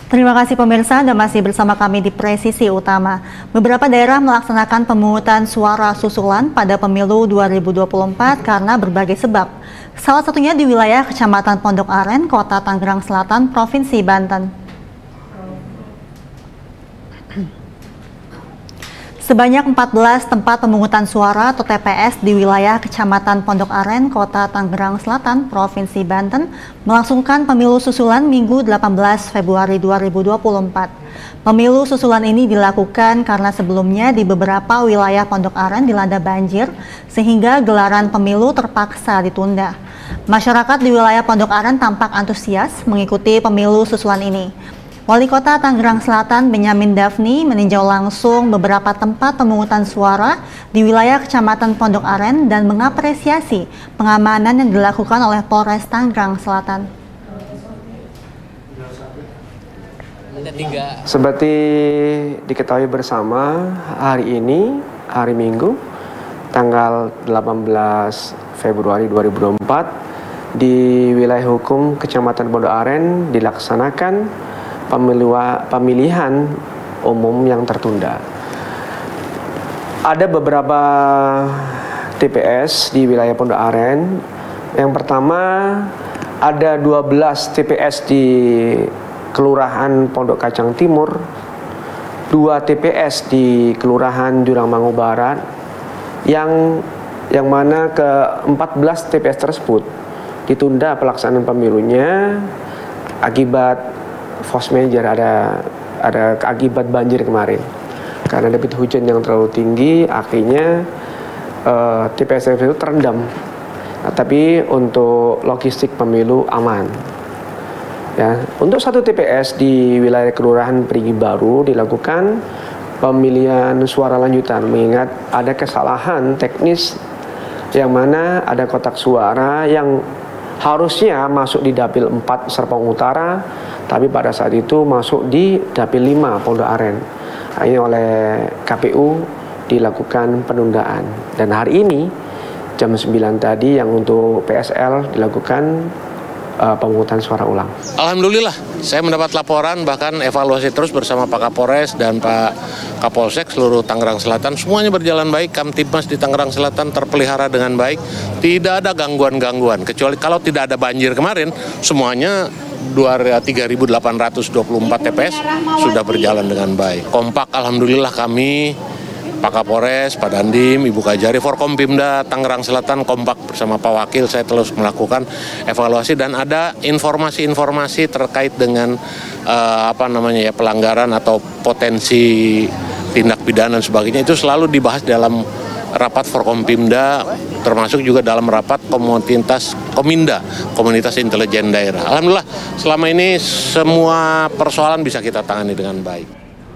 Terima kasih pemirsa, Anda masih bersama kami di Presisi Utama. Beberapa daerah melaksanakan pemungutan suara susulan pada pemilu 2024 karena berbagai sebab. Salah satunya di wilayah Kecamatan Pondok Aren, Kota Tangerang Selatan, Provinsi Banten. Sebanyak 14 tempat pemungutan suara atau TPS di wilayah Kecamatan Pondok Aren, Kota Tangerang Selatan, Provinsi Banten melangsungkan pemilu susulan Minggu 18 Februari 2024. Pemilu susulan ini dilakukan karena sebelumnya di beberapa wilayah Pondok Aren dilanda banjir sehingga gelaran pemilu terpaksa ditunda. Masyarakat di wilayah Pondok Aren tampak antusias mengikuti pemilu susulan ini. Wali Kota Tangerang Selatan Benyamin Daphni meninjau langsung beberapa tempat pemungutan suara di wilayah Kecamatan Pondok Aren dan mengapresiasi pengamanan yang dilakukan oleh Polres Tangerang Selatan. Seperti diketahui bersama, hari ini, hari Minggu, tanggal 18 Februari 2024, di wilayah hukum Kecamatan Pondok Aren dilaksanakan pemilihan umum yang tertunda. Ada beberapa TPS di wilayah Pondok Aren. Yang pertama, ada 12 TPS di Kelurahan Pondok Kacang Timur, 2 TPS di Kelurahan Jurang Mangu Barat, yang mana ke-14 TPS tersebut ditunda pelaksanaan pemilunya akibat force major, ada akibat banjir kemarin karena debit hujan yang terlalu tinggi, akhirnya TPS itu terendam. Nah, tapi untuk logistik pemilu aman. Ya, untuk satu TPS di wilayah Kelurahan Perigi Baru dilakukan pemilihan suara lanjutan mengingat ada kesalahan teknis yang mana ada kotak suara yang harusnya masuk di Dapil 4 Serpong Utara, tapi pada saat itu masuk di Dapil 5 Pondok Aren. Akhirnya oleh KPU dilakukan penundaan. Dan hari ini jam 9 tadi yang untuk PSL dilakukan pemungutan suara ulang. Alhamdulillah, saya mendapat laporan, bahkan evaluasi terus bersama Pak Kapolres dan Pak Kapolsek seluruh Tangerang Selatan. Semuanya berjalan baik, Kamtibmas di Tangerang Selatan terpelihara dengan baik. Tidak ada gangguan-gangguan, kecuali kalau tidak ada banjir kemarin, semuanya 3.824 TPS sudah berjalan dengan baik. Kompak, alhamdulillah kami, Pak Kapolres, Pak Dandim, Ibu Kajari, Forkompimda Tangerang Selatan kompak bersama Pak Wakil. Saya terus melakukan evaluasi dan ada informasi-informasi terkait dengan pelanggaran atau potensi tindak pidana dan sebagainya. Itu selalu dibahas dalam rapat Forkompimda, termasuk juga dalam rapat Komunitas Intelijen Daerah. Alhamdulillah selama ini semua persoalan bisa kita tangani dengan baik.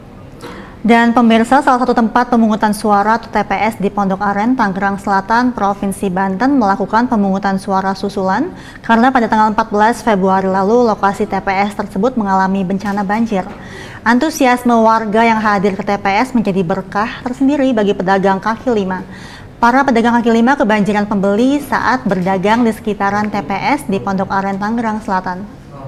Dan pemirsa, salah satu tempat pemungutan suara atau TPS di Pondok Aren, Tangerang Selatan, Provinsi Banten melakukan pemungutan suara susulan karena pada tanggal 14 Februari lalu lokasi TPS tersebut mengalami bencana banjir. Antusiasme warga yang hadir ke TPS menjadi berkah tersendiri bagi pedagang kaki lima. Para pedagang kaki lima kebanjiran pembeli saat berdagang di sekitaran TPS di Pondok Aren, Tangerang Selatan.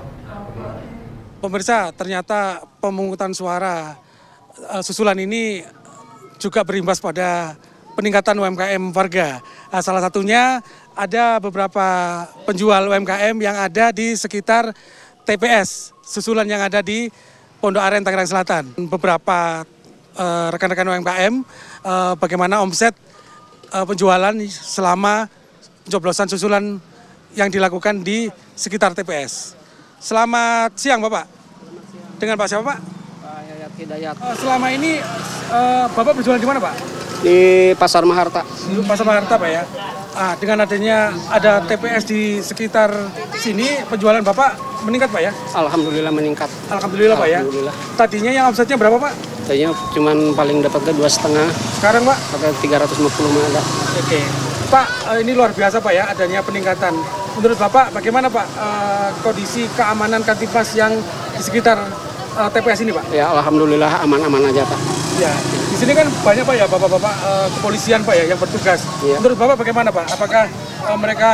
Pemirsa, ternyata pemungutan suara susulan ini juga berimbas pada peningkatan UMKM warga. Salah satunya ada beberapa penjual UMKM yang ada di sekitar TPS susulan yang ada di Pondok Aren, Tangerang Selatan. Beberapa rekan-rekan UMKM bagaimana omset penjualan selama pencoblosan susulan yang dilakukan di sekitar TPS. Selamat siang Bapak. Dengan Pak siapa Pak? Hidayat. Selama ini Bapak berjualan di mana Pak? Di Pasar Maharta. Di Pasar Maharta Pak ya. Dengan adanya ada TPS di sekitar sini, penjualan Bapak meningkat Pak ya? Alhamdulillah meningkat. Alhamdulillah Pak ya. Tadinya yang omsetnya berapa Pak? Tadinya cuman paling dapatnya 2,5. Sekarang Pak? Pakai 350 ada. Oke. Pak, ini luar biasa Pak ya adanya peningkatan. Menurut Bapak bagaimana Pak kondisi keamanan Kamtibmas yang di sekitar TPS ini Pak? Ya alhamdulillah aman-aman aja Pak. Ya, di sini kan banyak Pak ya bapak-bapak kepolisian Pak ya yang bertugas. Ya. Menurut Bapak bagaimana Pak? Apakah mereka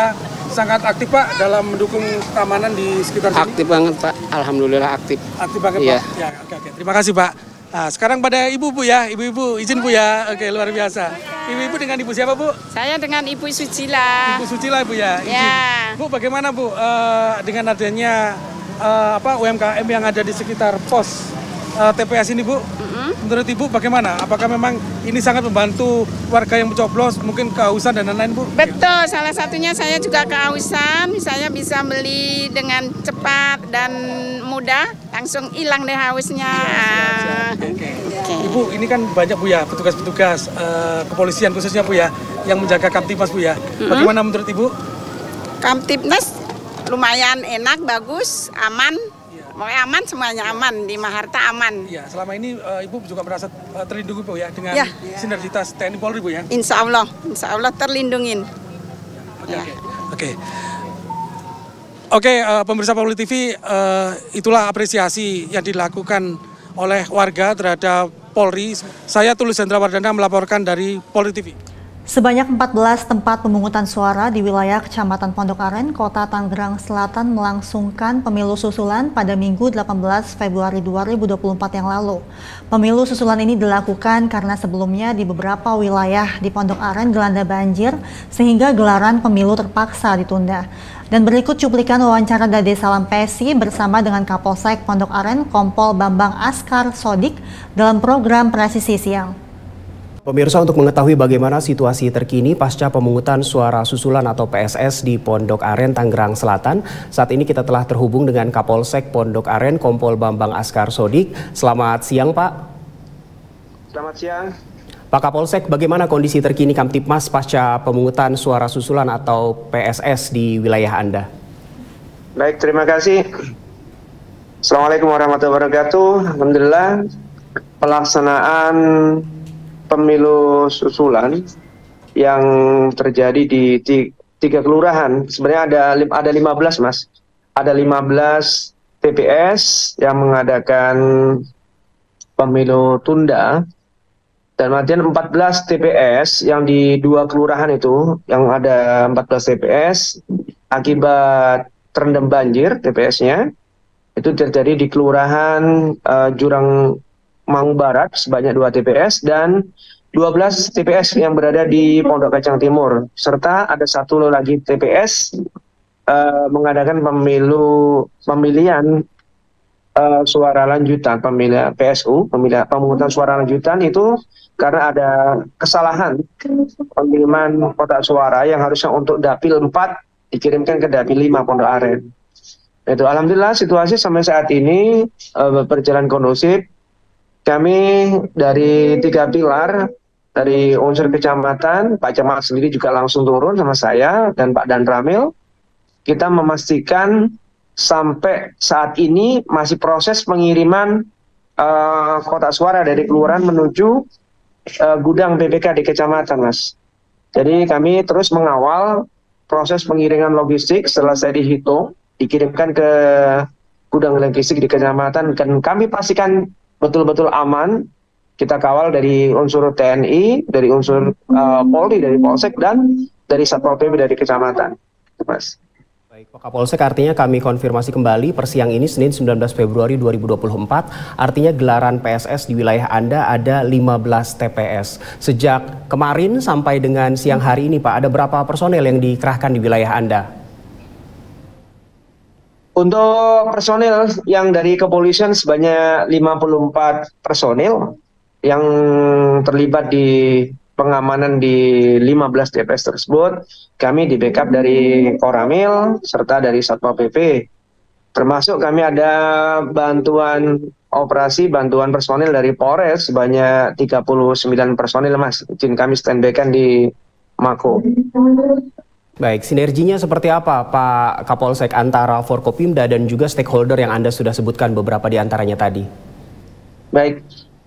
sangat aktif Pak dalam mendukung keamanan di sekitar sini? Aktif banget Pak, alhamdulillah aktif. Aktif banget Iya. Pak? Ya, oke. Terima kasih Pak. Nah, sekarang pada Ibu Bu ya, Ibu-Ibu izin Bu ya. Oke, luar biasa. Ibu-Ibu dengan Ibu siapa Bu? Saya dengan Ibu Susila. Ibu Sucila Bu ya, izin. Ya. Bu, bagaimana Bu dengan adanya UMKM yang ada di sekitar pos TPS ini Bu? Menurut Ibu bagaimana? Apakah memang ini sangat membantu warga yang mencoblos, mungkin kehausan dan lain-lain Bu? Betul, salah satunya saya juga kehausan, saya bisa beli dengan cepat dan mudah, langsung hilang deh hausnya. Oke. Ibu, ini kan banyak Bu ya, petugas-petugas kepolisian khususnya Bu ya, yang menjaga Kamtibmas Bu ya. Bagaimana menurut Ibu? Kamtibmas lumayan enak, bagus, aman. Pokoknya aman, semuanya aman, di Maharta aman. Iya, selama ini Ibu juga merasa terlindungi Bu ya, dengan Ya. sinergitas TNI Polri Bu ya? Insya Allah terlindungin. Oke, pemirsa Populi TV, itulah apresiasi yang dilakukan oleh warga terhadap Polri. Saya Tulus Hendrawardana melaporkan dari Polri TV. Sebanyak 14 tempat pemungutan suara di wilayah Kecamatan Pondok Aren, Kota Tangerang Selatan melangsungkan pemilu susulan pada Minggu 18 Februari 2024 yang lalu. Pemilu susulan ini dilakukan karena sebelumnya di beberapa wilayah di Pondok Aren dilanda banjir sehingga gelaran pemilu terpaksa ditunda. Dan berikut cuplikan wawancara Dade Salampesi bersama dengan Kapolsek Pondok Aren Kompol Bambang Askar Sodik dalam program Presisi Siang. Pemirsa, untuk mengetahui bagaimana situasi terkini pasca pemungutan suara susulan atau PSS di Pondok Aren, Tangerang Selatan, saat ini kita telah terhubung dengan Kapolsek Pondok Aren, Kompol Bambang Askar Sodik. Selamat siang, Pak. Selamat siang. Pak Kapolsek, bagaimana kondisi terkini Kamtibmas pasca pemungutan suara susulan atau PSS di wilayah Anda? Baik, terima kasih. Assalamualaikum warahmatullahi wabarakatuh. Alhamdulillah, pelaksanaan pemilu susulan yang terjadi di tiga kelurahan, sebenarnya ada 15 Mas. Ada 15 TPS yang mengadakan pemilu tunda, dan kemudian 14 TPS yang di dua kelurahan itu, yang ada 14 TPS akibat terendam banjir TPS-nya, itu terjadi di kelurahan Jurang Mangu Barat sebanyak 2 TPS dan 12 TPS yang berada di Pondok Kacang Timur, serta ada satu lagi TPS mengadakan pemilihan suara lanjutan, pemilihan PSU, pemungutan suara lanjutan itu karena ada kesalahan pengiriman kotak suara yang harusnya untuk dapil 4 dikirimkan ke dapil 5 Pondok Aren. Itu alhamdulillah situasi sampai saat ini berjalan kondusif. Kami dari 3 pilar, dari unsur kecamatan, Pak Camat sendiri juga langsung turun sama saya dan Pak Dan Ramil. Kita memastikan sampai saat ini masih proses pengiriman kotak suara dari kelurahan menuju gudang PPK di kecamatan, Mas. Jadi kami terus mengawal proses pengiriman logistik setelah saya dihitung, dikirimkan ke gudang logistik di kecamatan, dan kami pastikan betul-betul aman. Kita kawal dari unsur TNI, dari unsur Polri, dari Polsek, dan dari Satpol PP dari kecamatan, Mas. Baik, Pak Kapolsek, artinya kami konfirmasi kembali per siang ini Senin 19 Februari 2024, artinya gelaran PSS di wilayah Anda ada 15 TPS. Sejak kemarin sampai dengan siang hari ini, Pak, ada berapa personel yang dikerahkan di wilayah Anda? Untuk personil yang dari kepolisian sebanyak 54 personil yang terlibat di pengamanan di 15 TPS tersebut. Kami di backup dari Koramil serta dari Satpol PP. Termasuk kami ada bantuan operasi, bantuan personil dari Polres sebanyak 39 personil, Mas. Izin kami standby-kan di Mako. Baik, sinerginya seperti apa Pak Kapolsek antara Forkopimda dan juga stakeholder yang Anda sudah sebutkan beberapa di antaranya tadi? Baik,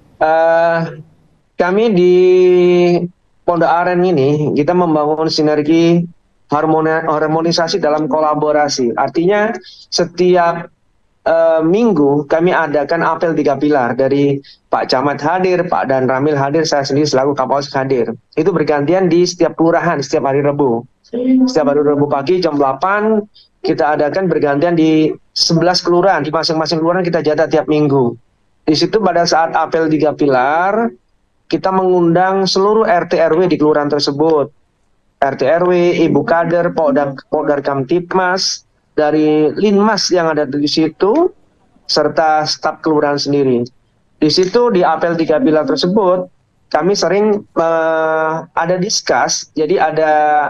kami di Pondok Aren ini kita membangun sinergi harmonisasi dalam kolaborasi. Artinya setiap Minggu kami adakan apel 3 pilar dari Pak Camat hadir, Pak Dan Ramil hadir, saya sendiri selaku Kapolsek hadir. Itu bergantian di setiap kelurahan setiap hari Rabu. Setiap hari Rabu pagi jam 8 kita adakan bergantian di 11 kelurahan, di masing-masing kelurahan kita jatah tiap minggu. Di situ pada saat apel 3 pilar, kita mengundang seluruh RT RW di kelurahan tersebut. RT RW, Ibu Kader, Podar Kamtipmas, dari Linmas yang ada di situ, serta staf kelurahan sendiri. Di situ di apel 3 pilar tersebut, kami sering ada diskus, jadi ada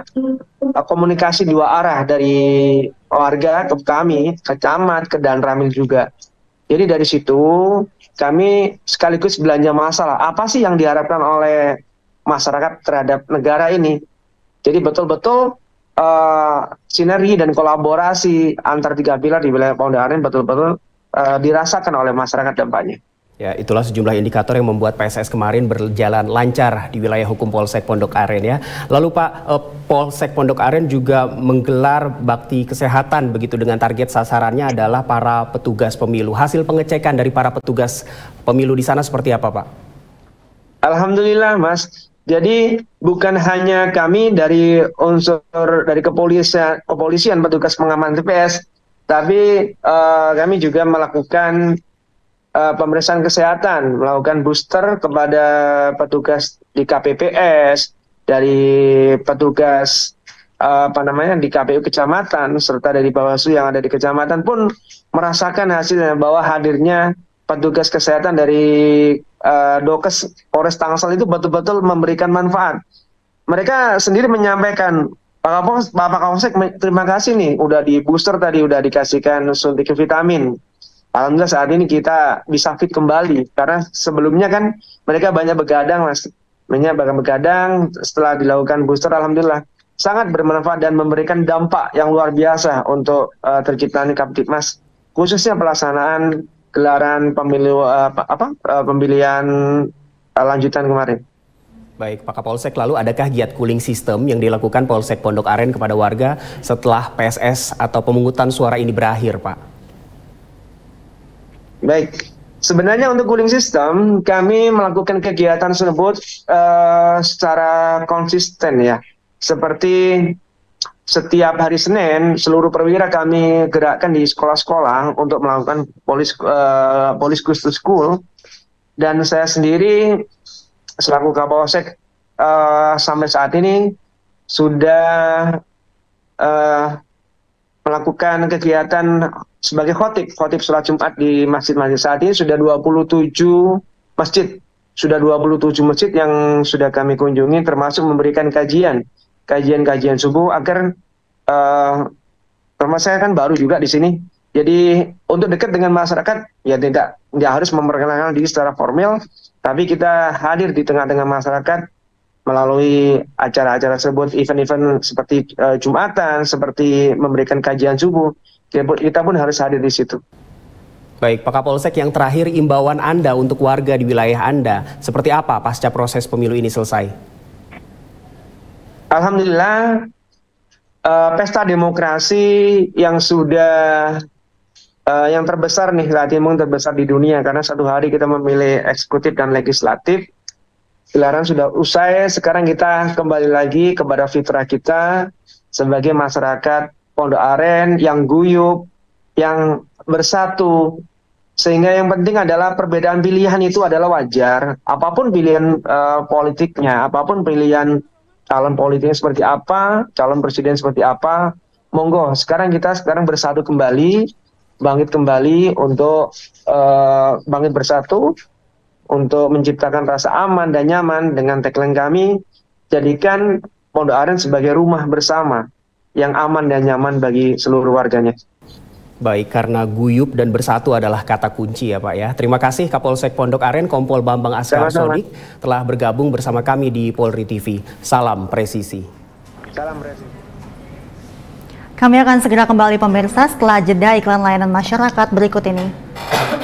komunikasi 2 arah dari warga ke kami, ke camat, ke Dan Ramil juga. Jadi dari situ kami sekaligus belanja masalah. Apa sih yang diharapkan oleh masyarakat terhadap negara ini? Jadi betul-betul sinergi dan kolaborasi antar 3 pilar di wilayah Pondok Aren betul-betul dirasakan oleh masyarakat dampaknya. Ya, itulah sejumlah indikator yang membuat PSS kemarin berjalan lancar di wilayah hukum Polsek Pondok Aren ya. Lalu Pak, Polsek Pondok Aren juga menggelar bakti kesehatan begitu dengan target sasarannya adalah para petugas pemilu. Hasil pengecekan dari para petugas pemilu di sana seperti apa, Pak? Alhamdulillah, Mas. Jadi bukan hanya kami dari unsur dari kepolisian petugas pengaman TPS, tapi kami juga melakukan pemeriksaan kesehatan, melakukan booster kepada petugas di KPPS, dari petugas di KPU kecamatan, serta dari Bawaslu yang ada di kecamatan pun merasakan hasilnya bahwa hadirnya petugas kesehatan dari Dokes Polres Tangsel itu betul-betul memberikan manfaat. Mereka sendiri menyampaikan, Bapak Kapolsek terima kasih nih, udah di booster tadi, udah dikasihkan suntik vitamin. Alhamdulillah saat ini kita bisa fit kembali, karena sebelumnya kan mereka banyak begadang, Mas. Begadang setelah dilakukan booster, alhamdulillah sangat bermanfaat dan memberikan dampak yang luar biasa untuk terciptanya Kamtipmas, khususnya pelaksanaan gelaran pemilu pemilihan lanjutan kemarin. Baik, Pak Kapolsek, lalu adakah giat cooling system yang dilakukan Polsek Pondok Aren kepada warga setelah PSS atau pemungutan suara ini berakhir, Pak? Baik, sebenarnya untuk cooling system kami melakukan kegiatan tersebut secara konsisten ya. Seperti setiap hari Senin, seluruh perwira kami gerakkan di sekolah-sekolah untuk melakukan polis goes to school. Dan saya sendiri selaku Kapolsek sampai saat ini sudah melakukan kegiatan sebagai khotib sholat Jumat di masjid-masjid. Saat ini sudah 27 masjid. Sudah 27 masjid yang sudah kami kunjungi, termasuk memberikan kajian subuh agar termasuk saya kan baru juga di sini. Jadi untuk dekat dengan masyarakat ya tidak harus memperkenalkan diri secara formal, tapi kita hadir di tengah-tengah masyarakat melalui acara-acara tersebut, event-event seperti Jumatan, seperti memberikan kajian subuh. Kita pun harus hadir di situ. Baik, Pak Kapolsek, yang terakhir imbauan Anda untuk warga di wilayah Anda seperti apa pasca proses pemilu ini selesai? Alhamdulillah, pesta demokrasi yang sudah yang terbesar nih, mungkin terbesar di dunia, karena satu hari kita memilih eksekutif dan legislatif. Gelaran sudah usai, sekarang kita kembali lagi kepada fitrah kita sebagai masyarakat Pondok Aren yang guyup, yang bersatu. Sehingga yang penting adalah perbedaan pilihan itu adalah wajar. Apapun pilihan politiknya, apapun pilihan calon politiknya seperti apa, calon presiden seperti apa, monggo. Kita sekarang bersatu kembali, bangkit kembali untuk bangkit bersatu, untuk menciptakan rasa aman dan nyaman dengan tagline kami, jadikan Pondok Aren sebagai rumah bersama yang aman dan nyaman bagi seluruh warganya. Baik, karena guyup dan bersatu adalah kata kunci ya Pak ya. Terima kasih Kapolsek Pondok Aren Kompol Bambang Askar Sodik telah bergabung bersama kami di Polri TV. Salam presisi. Salam presisi. Kami akan segera kembali pemirsa setelah jeda iklan layanan masyarakat berikut ini.